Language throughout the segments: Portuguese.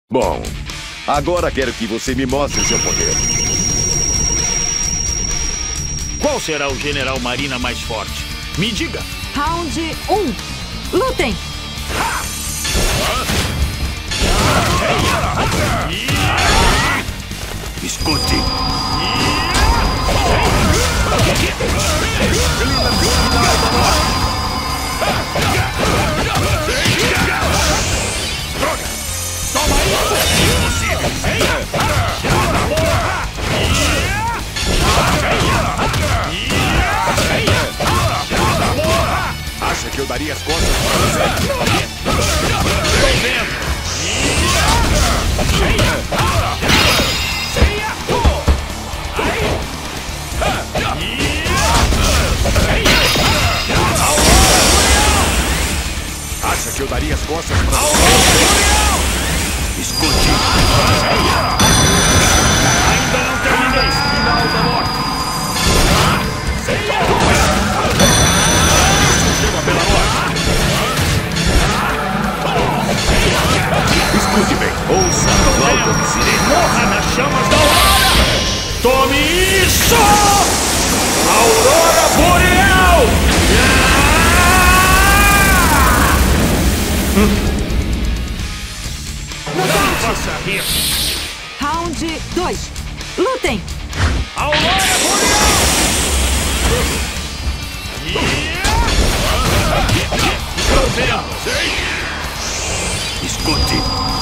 Bom, agora quero que você me mostre o seu poder. Qual será o general Marina mais forte? Me diga! Round 1. Lutem! Escute! Droga! Toma isso! Impossível! Acha que eu daria as costas pra você? Estou vendo! Acha que eu daria as costas pra você? Escute! Ainda não terminei! Final da morte! Chama pela morte! Escute bem, ouça a Alma dos Sirene. Morra nas chamas da aurora! Tome isso! Aurora Boreal! Não faça rir! Round 2. Lutem! Aurora Boreal! Estou vendo! Escute!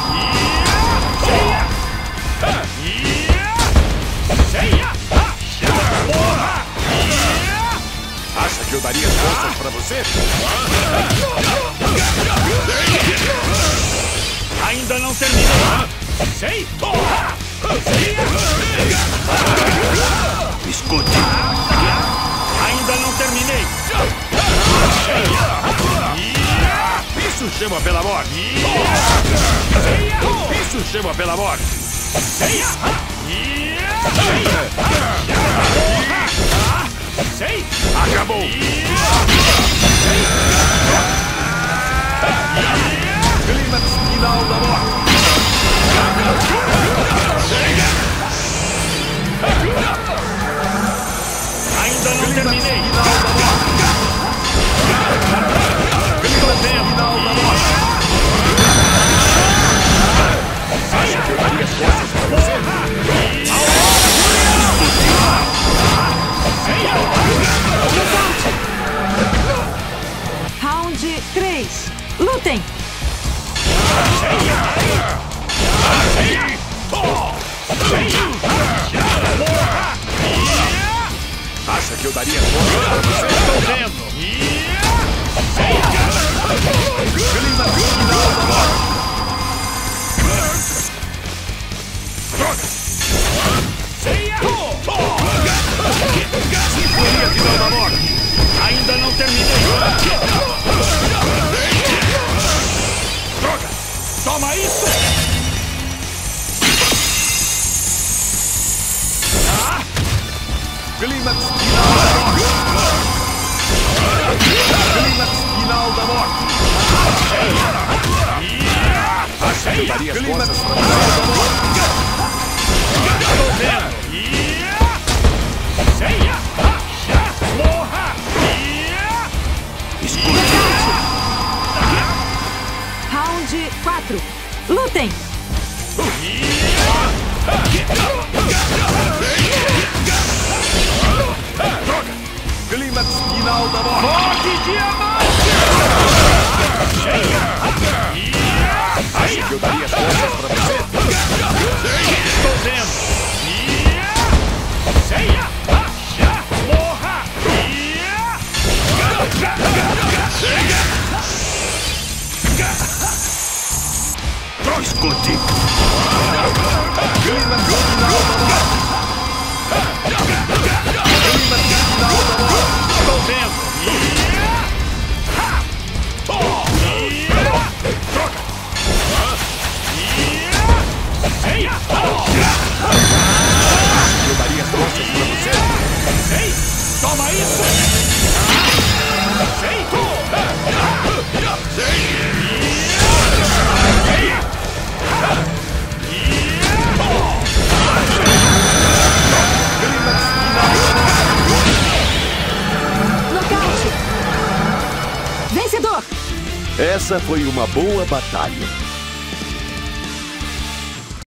Acha que eu daria as costas pra você? Ainda não terminei! Sei! Escute! Ainda não terminei! Isso chama pela morte! Isso chama pela morte! Acabou! Clímax final da morte! Ainda não terminei! Clímax final da morte! Acha que eu daria as costas pra você? Round 3. Lutem! Acha que eu daria as costas pra você? Estou vendo! Clímax final da morte! Sinfonia final da morte! Ainda não terminei! Droga! Toma isso! Clímax final da morte! Clímax final da morte! Acha que eu daria as costas pra você? Estou vendo! Morra! Escute! Round 4. Lutem! Droga! Clímax final da morte! Morte diamante! Acha que eu daria as costas pra você? Estou vendo! Morra! Escute! Clímax final da morte! Clímax final da morte! Estou vendo! Troca! Eu daria as costas pra você? Ei! Toma isso! Essa foi uma boa batalha.